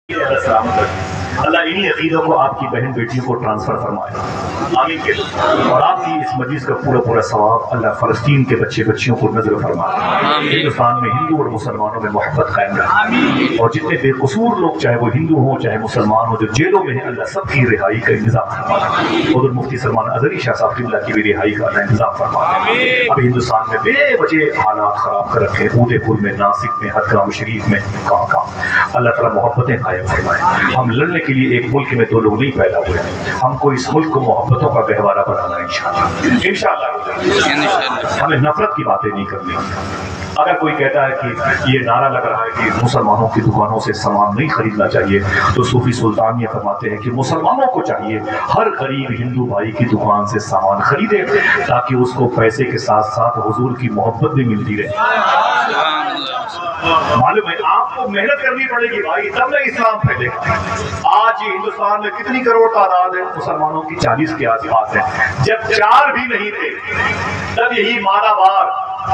اللہ انہی عقیدوں کو آپ کی بہن بیٹیوں کو ٹرانسفر فرمائے، آمین کے اور آپ کی اس مجلس کا پورا ثواب اللہ فلسطین کے بچے بچیوں کو نظر فرمائے، ہندوستان میں ہندو اور مسلمانوں میں محبت قائم رکھے، اور جتنے بے قصور لوگ چاہے وہ ہندو ہوں چاہے مسلمان ہوں جو جیلوں میں ہیں اللہ سب کی رہائی کا انتظام فرمائے، ادھر مفتی سلمان اظہری شاہ صاحب قبلہ کی بھی رہائی کا اللہ انتظام فرمائے۔ اب ہندوستان میں بے وجہ حالات خراب کر رکھے، اودے پور میں، ناسک میں، حدگام شریف میں، کہاں اللہ تعالیٰ محبتیں قائم فرمائے۔ ہم لڑنے کے لیے ایک ملک میں دو لوگ نہیں پیدا ہوئے، ہم کو اس ملک کو محبتوں کا گہوارہ بنانا ہے انشاءاللہ۔ ہمیں نفرت کی باتیں نہیں کرنی۔ اگر کوئی کہتا ہے کہ یہ نعرہ لگ رہا ہے کہ مسلمانوں کی دکانوں سے سامان نہیں خریدنا چاہیے، تو صوفی سلطان یہ فرماتے ہیں کہ مسلمانوں کو چاہیے ہر غریب ہندو بھائی کی دکان سے سامان خریدے تاکہ اس کو پیسے کے ساتھ ساتھ حضور کی محبت بھی ملتی رہے۔ معلوم ہے آپ کو محنت کرنی پڑے گی بھائی، تب نہ اسلام پھیلے گا۔ آج ہندوستان میں کتنی کروڑ تعداد ہے مسلمانوں کی؟ 40 کے آس پاس ہے۔ جب 4 بھی نہیں تھے تب یہی مالابار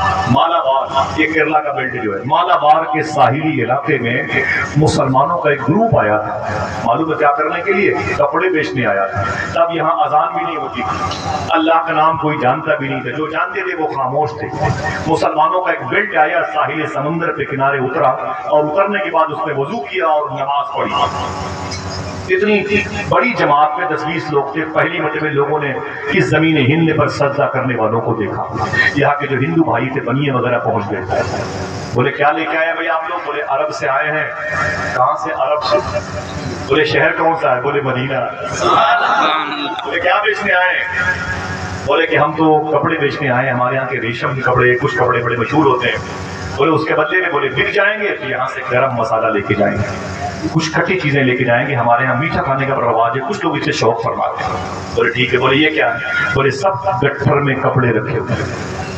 یہ کیرلا کا بیلٹ جو ہے، مالابار کے ساحلی علاقے میں مسلمانوں کا ایک گروپ آیا تھا، معلوم ہے کیا کرنے کے لیے؟ کپڑے بیچنے آیا تھا۔ تب یہاں اذان بھی نہیں ہوتی تھی، اللہ کا نام کوئی جانتا بھی نہیں تھا، جو جانتے تھے وہ خاموش تھے۔ مسلمانوں کا ایک بیلٹ آیا، ساحل سمندر پہ کنارے اترا، اور اترنے کے بعد اس نے وضو کیا اور نماز پڑھی۔ اتنی بڑی جماعت میں 10-20 لوگ تھے۔ پہلی مرتبہ لوگوں نے اس زمین ہند پر سجدہ کرنے والوں کو دیکھا۔ یہاں کے جو ہندو بھائی تھے بنیے وغیرہ پہنچ گئے، بولے کیا لے کے آئے بھائی آپ لوگ؟ بولے عرب سے آئے ہیں۔ کہاں سے؟ عرب سے۔ بولے شہر کون سا ہے؟ بولے مدینہ۔ بولے کیا بیچنے آئے ہیں؟ بولے کہ ہم تو کپڑے بیچنے آئے ہیں، ہمارے یہاں کے ریشم کے کپڑے، کچھ کپڑے بڑے مشہور ہوتے ہیں۔ بولے اس کے بدلے میں بولے بک جائیں گے تو یہاں سے گرم مسالہ لے کے جائیں گے، کچھ کھٹی چیزیں لے کے جائیں گے، ہمارے یہاں میٹھا کھانے کا رواج ہے، کچھ لوگ اس سے شوق فرماتے ہیں۔ بولے ٹھیک ہے۔ بولے یہ کیا ہے؟ بولے سب گٹھر میں کپڑے رکھے ہوئے ہیں،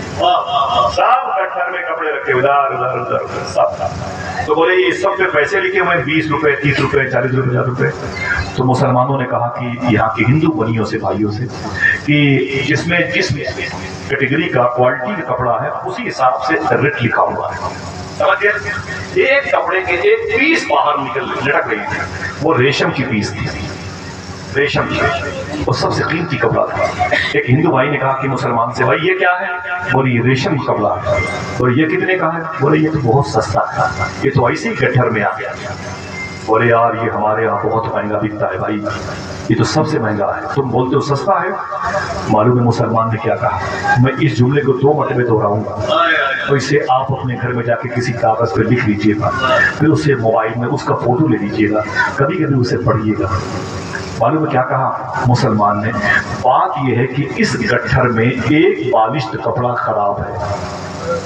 سب گٹھر میں کپڑے رکھے ادھر سب۔ تو بولے یہ سب پہ پیسے لکھے ہوئے ہیں، 20 روپے، 30 روپے، 40 روپے، 50 روپے۔ تو مسلمانوں نے کہا کہ یہاں کے ہندو بھائیوں سے کہ جس میں جس کیٹیگری کا کوالٹی کا کپڑا ہے اسی حساب سے ریٹ لکھا ہوا ہے، سمجھ گئے؟ ایک کپڑے کے ایک پیس باہر لٹک رہی تھی، وہ ریشم کی پیس تھی، ریشم کی، وہ سب سے قیمتی کپڑا تھا۔ ایک ہندو بھائی نے کہا کہ مسلمان سے، بھائی یہ کیا ہے؟ بولے یہ ریشم کا کپڑا ہے۔ بولے یہ کتنے کا ہے؟ بولے یہ تو بہت سستا ہے، یہ تو ایسے ہی گٹھر میں آ گیا۔ بولے یار یہ ہمارے یہاں بہت مہنگا بکتا ہے بھائی، یہ تو سب سے مہنگا ہے، تم بولتے ہو سستا ہے؟ معلوم ہے مسلمان نے کیا کہا؟ میں اس جملے کو 2 مرتبہ دہراؤں گا، تو اسے آپ اپنے گھر میں جا کے کسی کاغذ پہ لکھ لیجیے گا، پھر اسے موبائل میں اس کا فوٹو لے لیجیے گا، کبھی کبھی اسے پڑھیے گا۔ معلوم ہے کیا کہا مسلمان نے؟ بات یہ ہے کہ اس گٹھر میں ایک بالشت کپڑا خراب ہے،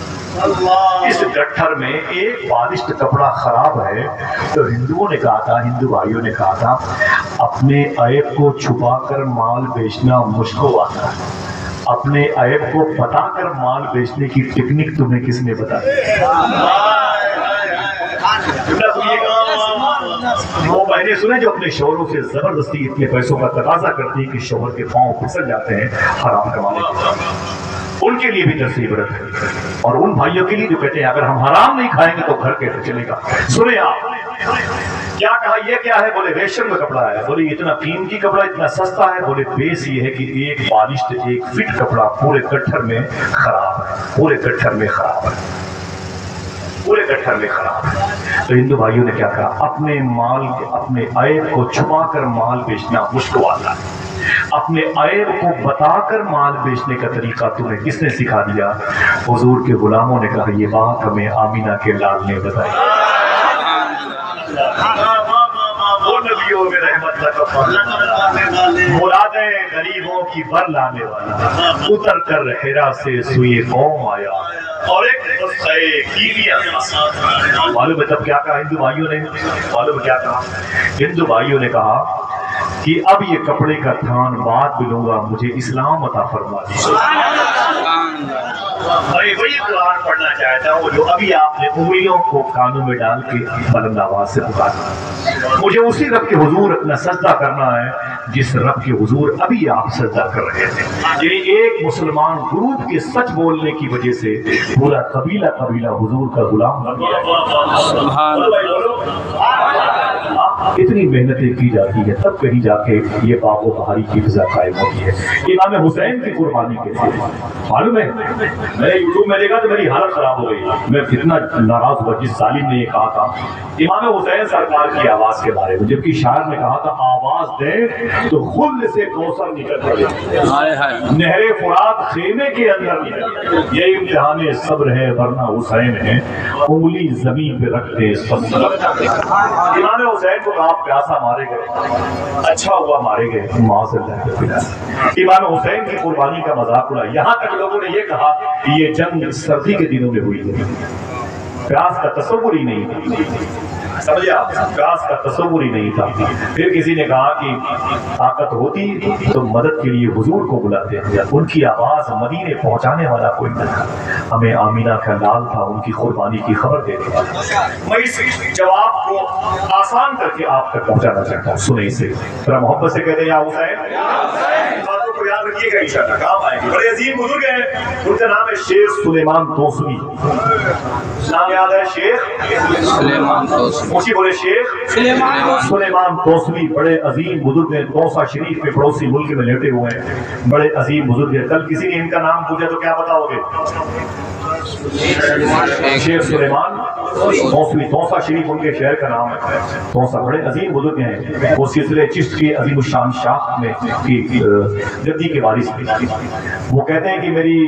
اس گٹھر میں ایک بالشت کپڑا خراب ہے۔ تو ہندوؤں نے کہا تھا، ہندو بھائیوں نے کہا تھا، اپنے عیب کو چھپا کر مال بیچنا مجھ کو آتا ہے، اپنے عیب کو بتا کر مال بیچنے کی ٹیکنیک تمہیں کس نے بتائی؟ وہ بہنیں سنیں جو اپنے شوہروں سے زبردستی اتنے پیسوں کا تقاضا کرتی ہیں کہ شوہر کے پاؤں پھسل جاتے ہیں حرام کمانے کے، ان کے لیے بھی درس عبرت ہے، اور ان بھائیوں کے لیے جو کہتے ہیں اگر ہم حرام نہیں کھائیں گے تو گھر کیسے چلے گا۔ سنیں آپ کیا کہا؟ یہ کیا ہے؟ بولے ریشم کا کپڑا ہے۔ بولے اتنا قیمتی کپڑا اتنا سستا ہے؟ بولے بیس یہ ہے کہ ایک بالشت ایک فٹ کپڑا پورے گٹھر میں خراب ہے، پورے گٹھر میں خراب ہے، پورے گٹھر میں خراب ہے۔ تو ہندو بھائیوں نے کیا کہا؟ اپنے مال اپنے عیب کو چھپا کر مال بیچنا مشکل آتا ہے، اپنے عیب کو بتا کر مال بیچنے کا طریقہ تمہیں کس نے سکھا دیا؟ حضور کے غلاموں نے کہا یہ بات ہمیں آمینہ کے لال نے بتائی۔ وہ نبیوں میں رحمت مرادیں غریبوں کی بر لانے والا، اتر کر حرا سے سوئے قوم آیا اور ایک معلوم ہے تب کیا کہا ہندو بھائیوں نے؟ معلوم کیا کہا ہندو بھائیوں نے؟ کہا کہ اب یہ کپڑے کا تھان بعد ملوں گا، مجھے اسلام عطا فرما دیجیے۔ میں وہی قرآن پڑھنا چاہتا ہوں جو ابھی آپ نے انگلیوں کو کانوں میں ڈال کے بلند آواز سے پکارا۔ مجھے اسی رب کے حضور اپنا سجدہ کرنا ہے جس رب کے حضور ابھی آپ سجدہ کر رہے تھے۔ یعنی ایک مسلمان گروپ کے سچ بولنے کی وجہ سے پورا قبیلہ حضور کا غلام بن گیا۔ इतनी मेहनतें की जाती है, तब कहीं जाके ये बागो बहारी की फिजा कायम होती है। इमाम हुसैन की कुर्बानी के लिए मालूम है, मैंने यूट्यूब में देखा तो मेरी हालत खराब हो गई। मैं कितना नाराज हुआ जिस जालिम ने ये कहा था इमाम हुसैन सरकार की आवाज के बारे में, जबकि शायर ने कहा था आवाज दे तो खुद से कौसर निकल पड़े, नहरे फुरात खेमे के अंदर निकल। ये इम्तिहान सब्र है वरना हुसैन है, उंगली जमीन पे रखते सब्र। इमाम हुसैन को आप प्यासा मारे गए, अच्छा हुआ मारे गए, इमाम हुसैन की कुर्बानी का मजाक उड़ा। यहाँ तक लोगों ने ये कहा कि ये जंग सर्दी के दिनों में हुई है, प्यास का तस्वुर ही नहीं था, समझे आप, प्यास का तस्वुर ही नहीं था। फिर किसी ने कहा कि ताकत होती तो मदद के लिए हुजूर को बुलाते हैं, उनकी आवाज मदीने पहुंचाने वाला कोई न था, हमें आमीना का लाल था उनकी कुर्बानी की खबर देने वाला। मैं इस जवाब को आसान करके आप तक पहुंचाना चाहता हूँ, सुने इसे थोड़ा मोहब्बत से कहते हैं या हुसैन, बातों को याद रखिएगा इंशाअल्लाह काम आएगी। बड़े अजीम बुजुर्ग हैं, उनका नाम है शेख सुलेमान तोसवी, नाम याद है शेख सुलेमान तोसवी, ऊंची बोले शेख सुलेमान तोसवी, बड़े अजीम बुजुर्ग हैं, तौसा शरीफ में पड़ोसी मुल्क में लेटे हुए हैं, बड़े अजीम बुजुर्ग हैं। कल किसी ने इनका नाम पूछा तो क्या बताओगे? शेख सुलेमान तौसवी, तौसा शरीफ उनके शहर का नाम है, तौसा, बड़े अजीम बुजुर्ग हैं। वो सिलसिले चिश्त के अजीम शान शाह में की जद्दी के वारिस थे। वो कहते हैं कि मेरी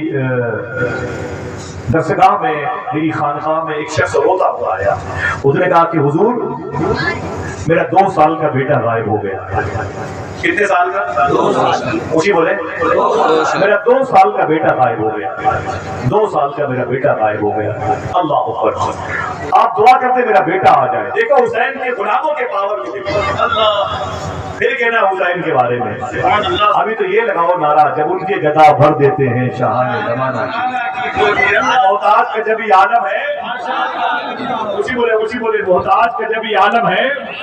दरसगाह में, मेरी खानकाह में एक शख्स रोता हुआ आया, उसने कहा कि हुजूर मेरा 2 साल का बेटा गायब हो गया। कितने साल का? 2 साल। ऊंची बोले, मेरा 2 साल का बेटा गायब हो गया, 2 साल का मेरा बेटा गायब हो गया। अल्लाह अकबर, आप दुआ करते मेरा बेटा आ जाए। देखो हुसैन के गुलामों के पावर को, अल्लाह। फिर कहना हुसैन के बारे में, अभी तो ये लगाओ नारा, जब उनके गदा भर देते हैं शाहाने ज़माना, मोहताज का जब ये आलम है, उसी बोले मोहताज का जब ये आलम है।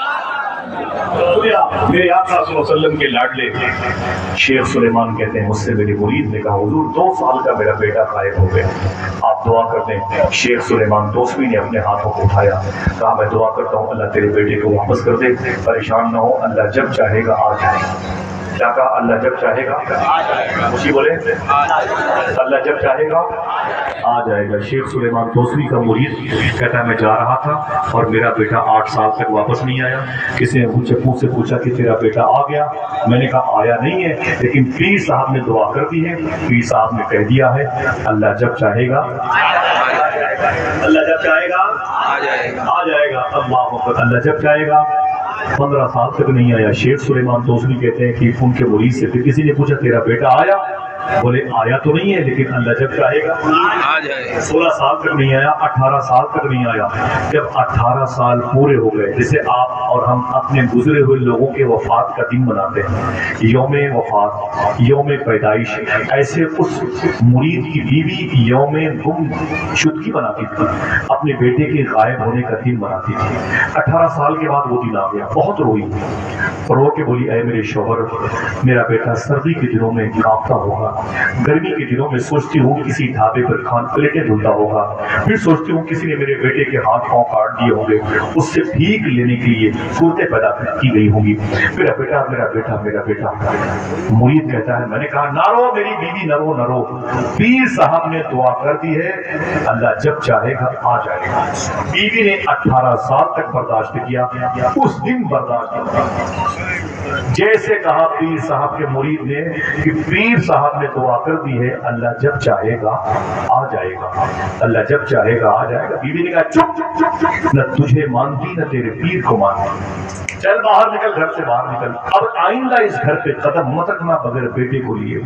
मेरे आका सल्लल्लाहु अलैहि वसल्लम के लाडले शेख सुलेमान कहते हैं, मुझसे मेरी मुरीद ने कहा हुजूर 2 साल का मेरा बेटा गायब हो गया, आप दुआ कर दें। शेख सुलेमान तोसवी ने अपने हाथों को उठाया, कहा मैं दुआ करता हूँ अल्लाह तेरे बेटे को वापस कर दे, परेशान न हो, अल्लाह जब चाहेगा आ जाएगा। क्या कहा? अल्लाह जब चाहेगा, उसी बोले अल्लाह जब चाहेगा आ जाएगा। शेख सुलेमान तोसवी का मुरीद कहता है मैं जा रहा था और मेरा बेटा 8 साल तक वापस नहीं आया। किसी ने मुझसे पूछा कि तेरा बेटा आ गया? मैंने कहा आया नहीं है, लेकिन पीर साहब ने दुआ कर दी है, पीर साहब ने कह दिया है अल्लाह जब चाहेगा, अल्लाह जब चाहेगा आ जाएगा। अल्लाह जब चाहेगा। 15 साल तक नहीं आया। शेख सुलेमान तोसवी कहते हैं कि उनके मुरीद से फिर किसी ने पूछा तेरा बेटा आया? बोले आया तो नहीं है, लेकिन अल्लाह जब चाहेगा आ जाएगा। 16 साल तक नहीं आया, 18 साल तक नहीं आया। जब 18 साल पूरे हो गए, जैसे आप और हम अपने गुजरे हुए लोगों के वफात का दिन मनाते हैं, यौम वफात, यौम पैदाइश, ऐसे उस मुरीद की बीवी यौम गुमशुदगी मनाती थी, अपने बेटे के गायब होने का दिन मनाती थी। 18 साल के बाद वो दिन आ गया, बहुत रोई, रो के बोली ऐ मेरे शौहर, मेरा बेटा सर्दी के दिनों में कांपता होगा, गर्मी के दिनों में सोचती हूँ किसी ढाबे पर खान प्लेटें धुलता होगा, फिर सोचती हूँ किसी ने मेरे बेटे के हाथ पांव काट दिए होंगे, उससे भीख लेने के लिए सूरतें पैदा की गई होंगी। मेरा बेटा मेरा बेटा मेरा बेटा। मुरीद कहता है मैंने कहा ना रो मेरी बीवी, न रो न रो, पीर साहब ने दुआ कर दी है, अल्लाह जब चाहेगा आ जाएगा। बीवी ने 18 साल तक बर्दाश्त किया, उस दिन बर्दाश्त किया। जैसे कहा पीर साहब के मुरीद ने कि पीर साहब ने दुआ कर दी है, अल्लाह जब चाहेगा आ जाएगा, अल्लाह जब चाहेगा आ जाएगा। बीवी ने कहा चुप, न तुझे मानती न तेरे पीर को मानती, चल बाहर निकल, घर से बाहर निकल, अब आइंदा इस घर पे कदम मत रखना बगैर बेटे को लिए।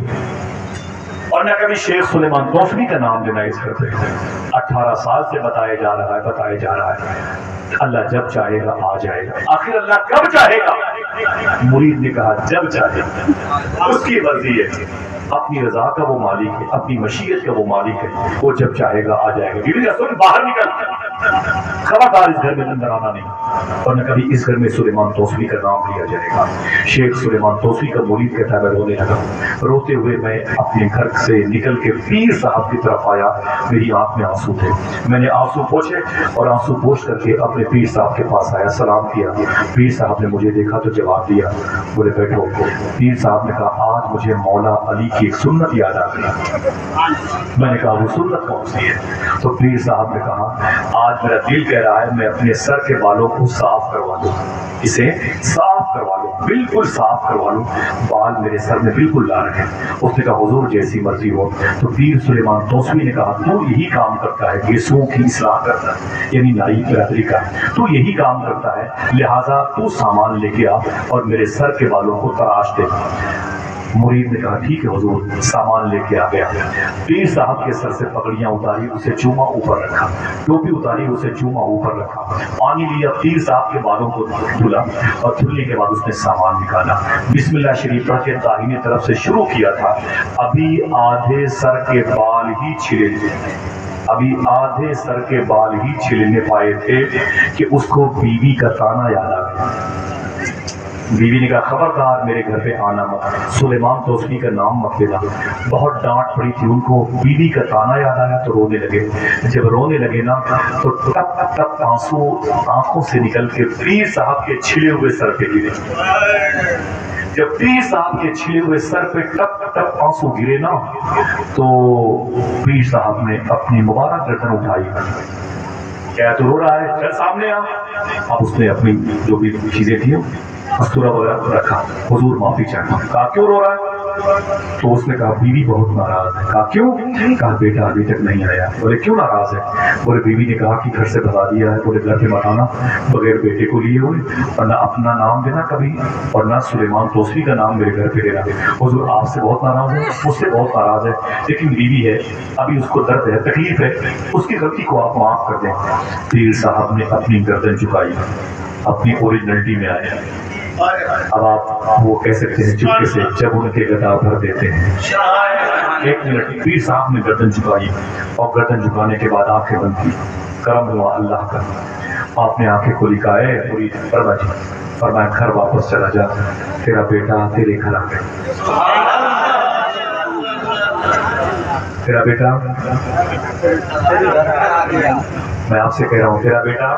और न कभी शेख सुलेमान तोसवी का नाम लेना इस घर पे। 18 साल से बताया जा रहा है, अल्लाह जब चाहेगा आ जाएगा। आखिर अल्लाह कब चाहेगा مرید نے کہا جب چاہے، اس کی مرضی ہے، اپنی رضا کا وہ مالک ہے، اپنی مشیت کا وہ مالک ہے، وہ جب چاہے گا آ جائے گا۔ بیوی نے سن باہر نکل، خبردار اس گھر میں اندر آنا نہیں، اور نہ کبھی اس گھر میں سلیمان توسوی کا نام لیا جائے گا۔ شیخ سلیمان توسوی کا مرید کہتا ہے میں رونے لگا، روتے ہوئے میں اپنے گھر سے نکل کے پیر صاحب کی طرف آیا، میری آنکھ میں آنسو تھے، میں نے آنسو پوچھے اور آنسو پوچھ کر کے اپنے پیر صاحب کے پاس آیا، سلام کیا۔ پیر صاحب نے مجھے دیکھا تو جواب دیا، بولے بیٹھو۔ پیر صاحب نے کہا آج مجھے مولا علی کی ایک سنت یاد آ گئی۔ میں نے کہا وہ سنت کون سی ہے؟ تو پیر صاحب نے کہا آج میرا دل کہہ رہا ہے میں اپنے سر کے بالوں کو صاف کروا دوں، اسے صاف کروا لوں، بالکل صاف کروا لوں، بال میرے سر میں بالکل لا رہے۔ اس نے کہا حضور جیسی مرضی ہو۔ تو پیر سلیمان توسوی نے کہا تو یہی کام کرتا ہے، گیسوؤں کی اصلاح کرتا ہے، یعنی نائی برادری کا، تو یہی کام کرتا ہے، لہٰذا تو سامان لے کے آ اور میرے سر کے بالوں کو تراش دے۔ مرید نے کہا ٹھیک ہے حضور، سامان لے کے آ گیا۔ پیر صاحب کے سر سے پگڑیاں اتاری، اسے چوما اوپر رکھا، ٹوپی اتاری، اسے چوما اوپر رکھا، پانی لیا، پیر صاحب کے بالوں کو دھلا، اور دھلنے کے بعد اس نے سامان نکالا، بسم اللہ شریف پڑھ کے داہنی طرف سے شروع کیا تھا۔ ابھی آدھے سر کے بال ہی چھلے تھے، ابھی آدھے سر کے بال ہی چھلنے پائے تھے کہ اس کو بیوی کا تانا یاد آ گیا۔ بیوی نے کہا خبردار میرے گھر پہ آنا مت، سلیمان توسوی کا نام مت لینا۔ بہت ڈانٹ پڑی تھی ان کو، بیوی کا تانا یاد آیا تو رونے لگے۔ جب رونے لگے نا تو ٹپ ٹپ آنسو آنکھوں سے نکل کے پیر صاحب کے چھلے ہوئے سر پہ گرے۔ جب پیر صاحب کے چھلے ہوئے سر پہ ٹپ ٹپ آنسو گرے نا تو پیر صاحب نے اپنی مبارک گردن اٹھائی، کیا تو رو رہا ہے، چل سامنے آ۔ اب اس نے اپنی جو بھی چیزیں تھیں استورہ وغیرہ رکھا، حضور معافی چاہتا ہوں۔ کہا کیوں رو رہا ہے؟ تو اس نے کہا بیوی بہت ناراض ہے۔ کہا کیوں؟ کہا بیٹا ابھی تک نہیں آیا۔ بولے کیوں ناراض ہے؟ بولے بیوی نے کہا کہ گھر سے بتا دیا ہے، بولے گھر پہ مت آنا بغیر بیٹے کو لیے ہوئے، اور نہ اپنا نام دینا کبھی، اور نہ سلیمان توسوی کا نام میرے گھر پہ لینا۔ حضور آپ سے بہت ناراض ہے، مجھ سے بہت ناراض ہے، لیکن بیوی ہے، ابھی اس کو درد ہے، تکلیف ہے، اس کی غلطی کو آپ معاف کر دیں۔ پیر صاحب نے اپنی گردن جھکائی، اپنی اوریجنلٹی میں آئے۔ اب آپ وہ کہہ سکتے ہیں چپکے سے جب ان کے گدا بھر دیتے ہیں۔ ایک منٹ، پیر صاحب نے گردن جھکائی، اور گردن جھکانے کے بعد آنکھیں بند کی، کرم ہوا اللہ کا۔ آپ نے آنکھیں کھولی، کہا اے مرید فرما جی، فرمایا گھر واپس چلا جا، تیرا بیٹا تیرے گھر آ گیا، تیرا بیٹا، میں آپ سے کہہ رہا ہوں تیرا بیٹا،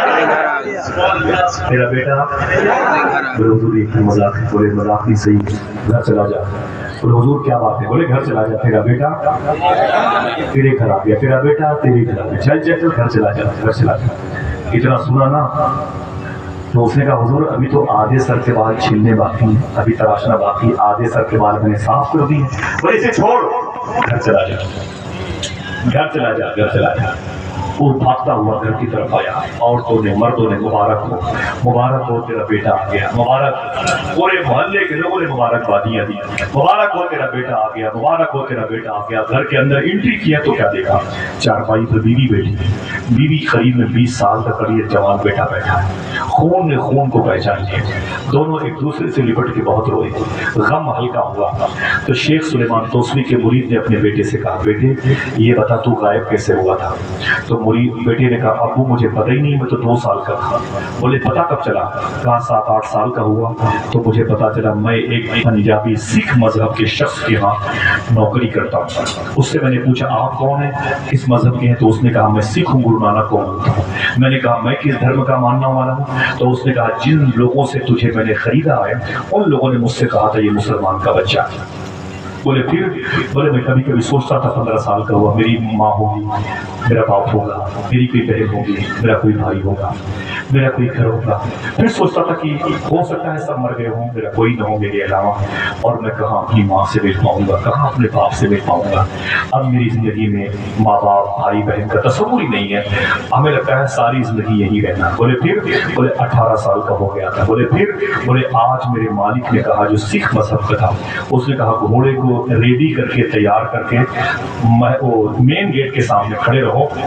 تیرا بیٹا۔ بولے حضور ایک مذاق ہے، بولے مذاق نہیں صحیح، گھر چلا جا۔ بولے حضور کیا بات ہے؟ بولے گھر چلا جا، تیرا بیٹا تیرے گھر آ گیا، تیرا بیٹا تیرے گھر آ گیا، چل چل چل گھر چلا جا، گھر چلا جا۔ اتنا سنا نا تو اس نے کہا حضور ابھی تو آدھے سر کے بال چھلنے باقی ہیں، ابھی تراشنا باقی، آدھے سر کے بال میں نے صاف کر دی۔ بولے اسے چھوڑ، گھر چلا جا، گھر چلا جا، گھر چلا جا۔ وہ بھاگتا ہوا گھر کی طرف آیا، عورتوں نے مردوں نے مبارک ہو، مبارک ہو تیرا بیٹا آ گیا، مبارک، پورے محلے کے لوگوں نے مبارکبادیاں دی، مبارک ہو تیرا بیٹا آ گیا، مبارک ہو تیرا بیٹا آ گیا۔ گھر کے اندر انٹری کیا تو کیا دیکھا؟ چارپائی پر بیوی بیٹھی، بیوی قریب میں 20 سال کا قریب جوان بیٹا بیٹھا ہے، خون نے خون کو پہچان لیا، دونوں ایک دوسرے سے لپٹ کے بہت روئے، غم ہلکا ہوا۔ تو شیخ سلیمان توسوی کے مرید نے اپنے بیٹے سے کہا بیٹے یہ بتا تو غائب کیسے ہوا تھا؟ تو مرید بیٹے نے کہا ابو مجھے پتہ ہی نہیں، میں تو 2 سال کا تھا۔ بولے پتہ کب چلا؟ کہا 7-8 سال کا ہوا تو مجھے پتا چلا میں ایک پنجابی سکھ مذہب کے شخص کے ہاں نوکری کرتا ہوں۔ اس سے میں نے پوچھا آپ کون ہیں، کس مذہب کے ہیں؟ تو اس نے کہا میں سکھ ہوں، گرو نانک کو مانتا ہوں۔ میں نے کہا میں کس دھرم کا ماننا والا ہوں؟ تو اس نے کہا جن لوگوں سے تجھے میں نے خریدا ہے ان لوگوں نے مجھ سے کہا تھا یہ مسلمان کا بچہ ہے۔ بولے پھر؟ بولے میں کبھی کبھی سوچتا تھا 15 سال کا ہوا میری ماں ہوگی، میرا باپ ہوگا، میری کوئی بہن ہوگی، میرا کوئی بھائی ہوگا، میرا کوئی گھر ہوگا۔ پھر سوچتا تھا کہ ہو سکتا ہے سب مر گئے ہوں، میرا کوئی نہ ہو میرے علاوہ، اور میں کہاں اپنی ماں سے مل پاؤں گا، کہاں اپنے باپ سے مل پاؤں گا۔ اب میری زندگی میں ماں باپ بھائی بہن کا تصور ہی نہیں ہے، ہمیں لگتا ہے ساری زندگی یہی رہنا۔ بولے پھر؟ بولے 18 سال کا ہو گیا تھا۔ بولے پھر؟ بولے آج میرے مالک نے کہا جو سکھ مذہب کا تھا، اس نے کہا گھوڑے کو ریڈی کر کے تیار کر کے مین گیٹ کے سامنے کھڑے رہو، لگا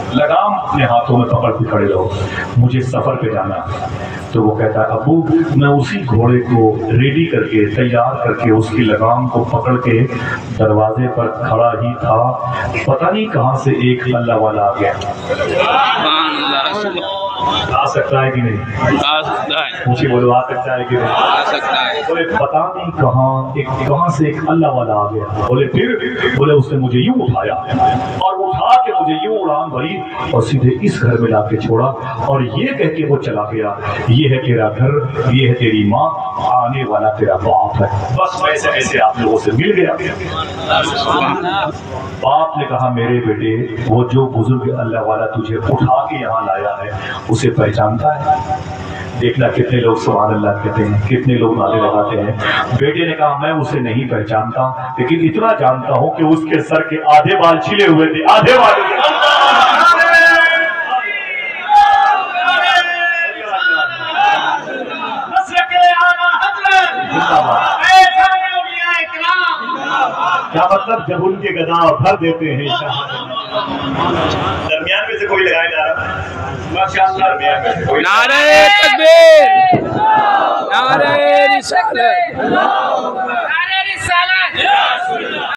सलाम अपने हाथों में पकड़ के खड़े रहो, मुझे सफर पे जाना है। तो वो कहता है अब्बू मैं उसी घोड़े को रेडी करके तैयार करके उसकी लगाम को पकड़ के दरवाजे पर खड़ा ही था, पता नहीं कहां से एक अल्लाह वाला आ गया। आ सकता है कि नहीं? आ सकता है। मुझे बोलो आ सकता है कि नहीं? आ सकता है। बोले पता नहीं कहां से एक अल्लाह वाला आ गया। बोले फिर? बोले उसने मुझे यूं उठाया और उठा के मुझे यूं उड़ान भरी और सीधे इस घर में लाके छोड़ा और ये कह के वो चला गया, ये है तेरा घर, ये है तेरी माँ, आने वाला तेरा बाप है। बस वैसे ऐसे आप लोगों से मिल गया। बाप ने कहा मेरे बेटे वो जो बुजुर्ग अल्लाह वाला तुझे उठा के यहाँ लाया है उसे पहचानता है? देखना कितने लोग सुभान अल्लाह कहते हैं, कितने लोग नारे लगाते हैं। बेटे ने कहा मैं उसे नहीं पहचानता, लेकिन इतना जानता हूं कि उसके सर के आधे बाल छिले हुए थे, आधे बाल। क्या मतलब जब उनके गदा भर देते हैं। दरमियान में से कोई लगाए जा रहा माशाअल्लाह, दरमियान में से कोई। नारे तकबीर, नारे रिसालत।